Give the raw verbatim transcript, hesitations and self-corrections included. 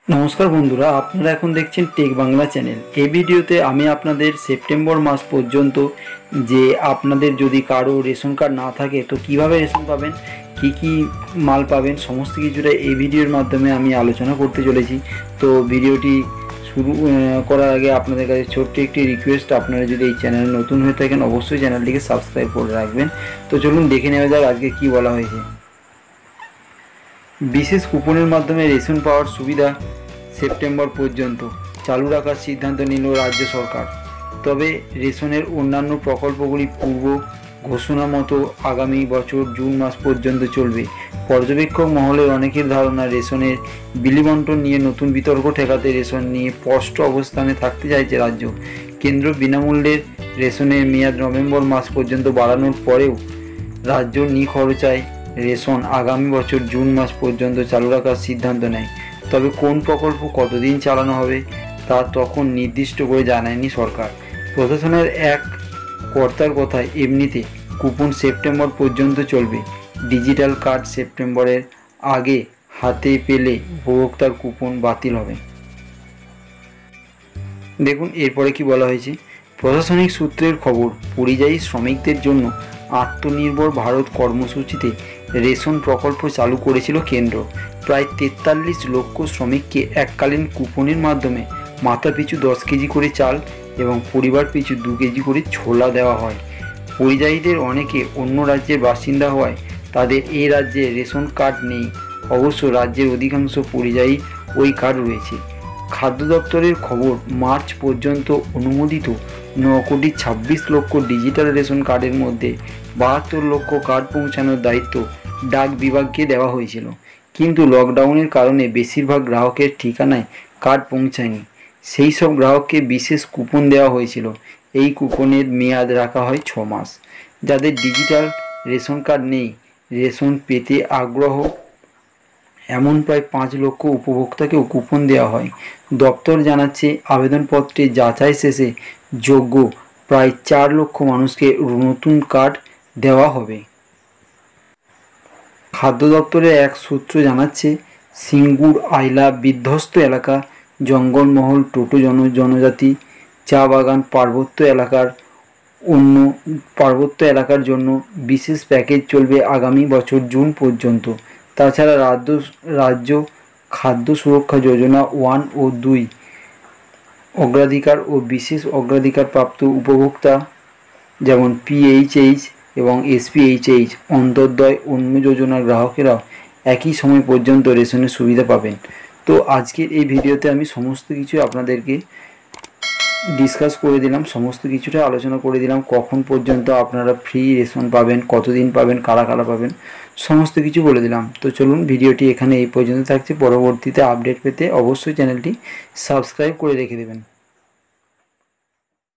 নমস্কার বন্ধুরা, আপনারা এখন দেখছেন টেক বাংলা চ্যানেল। এই ভিডিওতে আমি আপনাদের সেপ্টেম্বর মাস পর্যন্ত যে আপনাদের যদি কারো রেশন কার্ড না থাকে তো কিভাবে রেশন পাবেন, কি কি মাল পাবেন, সমস্ত কিছুটা এই ভিডিওর মাধ্যমে আমি আলোচনা করতে চলেছি। তো ভিডিওটি শুরু করার আগে আপনাদের কাছে ছোট্ট একটি রিকোয়েস্ট, আপনারা যদি এই চ্যানেলে নতুন হয়ে থাকেন অবশ্যই চ্যানেলটিকে সাবস্ক্রাইব করে রাখবেন। তো চলুন দেখে নেওয়া যাক আজকে কি বলা হয়েছে। বিশেষ কুপনের মাধ্যমে রেশন পাওয়ার সুবিধা সেপ্টেম্বর পর্যন্ত চালু রাখার সিদ্ধান্ত নিল রাজ্য সরকার। তবে রেশনের অন্যান্য প্রকল্পগুলি পূর্ব ঘোষণা মতো আগামী বছর জুন মাস পর্যন্ত চলবে। পর্যবেক্ষক মহলের অনেকের ধারণা, রেশনের বিলি বণ্টন নিয়ে নতুন বিতর্ক ঠেকাতে রেশন নিয়ে স্পষ্ট অবস্থানে থাকতে চাইছে রাজ্য। কেন্দ্র বিনামূল্যের রেশনের মেয়াদ নভেম্বর মাস পর্যন্ত বাড়ানোর পরেও রাজ্য নিখরচায় রেশন আগামী বছর জুন মাস পর্যন্ত চালু রাখার সিদ্ধান্ত নেয়। তবে কোন প্রকল্প কতদিন চালানো হবে তা তখন নির্দিষ্ট করে জানায়নি সরকার। প্রশাসনের এক কর্তার কথায় এমনিতে কুপন সেপ্টেম্বর পর্যন্ত চলবে। ডিজিটাল কার্ড সেপ্টেম্বরের আগে হাতে পেলে উপভোক্তার কুপন বাতিল হবে। দেখুন এরপরে কি বলা হয়েছে। প্রশাসনিক সূত্রের খবর, পরিযায়ী শ্রমিকদের জন্য আত্মনির্ভর ভারত কর্মসূচিতে রেশন প্রকল্প চালু করেছিল কেন্দ্র। প্রায় তেতাল্লিশ লক্ষ শ্রমিককে এককালীন কুপনের মাধ্যমে মাথাপিছু দশ কেজি করে চাল এবং পরিবার পিছু দু কেজি করে ছোলা দেওয়া হয়। পরিযায়ীদের অনেকে অন্য রাজ্যের বাসিন্দা হওয়ায় তাদের এই রাজ্যে রেশন কার্ড নেই। অবশ্য রাজ্যের অধিকাংশ পরিযায়ী ওই কার্ড রয়েছে। খাদ্য দপ্তরের খবর, মার্চ পর্যন্ত অনুমোদিত ন কোটি ছাব্বিশ লক্ষ ডিজিটাল রেশন কার্ডের মধ্যে বাহাত্তর লক্ষ কার্ড পৌঁছানোর দায়িত্ব ডাক বিভাগকে দেওয়া হয়েছিল। কিন্তু লকডাউনের কারণে বেশিরভাগ গ্রাহকের ঠিকানায় কার্ড পৌঁছায়নি। সেই সব গ্রাহককে বিশেষ কুপন দেওয়া হয়েছিল। এই কুপনের মেয়াদ রাখা হয় ছ মাস। যাদের ডিজিটাল রেশন কার্ড নেই, রেশন পেতে আগ্রহ এমন প্রায় পাঁচ লক্ষ উপভোক্তাকেও কুপন দেওয়া হয়। দপ্তর জানাচ্ছে, আবেদনপত্রে যাচাই শেষে যোগ্য প্রায় চার লক্ষ মানুষকে নতুন কার্ড দেওয়া হবে। খাদ্য দপ্তরের এক সূত্র জানাচ্ছে, সিঙ্গুর, আইলা বিধ্বস্ত এলাকা, জঙ্গলমহল, টোটো জন জনজাতি, চা বাগান, পার্বত্য এলাকার অন্য পার্বত্য এলাকার জন্য বিশেষ প্যাকেজ চলবে আগামী বছর জুন পর্যন্ত। তাছাড়া রাজ্য রাজ্য খাদ্য সুরক্ষা যোজনা ওয়ান ও দুই অগ্রাধিকার ও বিশেষ অগ্রাধিকার প্রাপ্ত উপভোক্তা যেমন পিএইচএইচ এবং এসপিএইচএইচ অন্তর্দয় অন্য যোজনার গ্রাহকেরাও একই সময় পর্যন্ত রেশনের সুবিধা পাবেন। তো আজকের এই ভিডিওতে আমি সমস্ত কিছু আপনাদেরকে ডিসকাস করে দিলাম, সমস্ত কিছুটা আলোচনা করে দিলাম। কখন পর্যন্ত আপনারা ফ্রি রেশন পাবেন, কতদিন পাবেন, কারা কারা পাবেন, সমস্ত কিছু বলে দিলাম। তো চলুন ভিডিওটি এখানে এই পর্যন্ত থাকছে। পরবর্তীতে আপডেট পেতে অবশ্যই চ্যানেলটি সাবস্ক্রাইব করে রেখে দেবেন।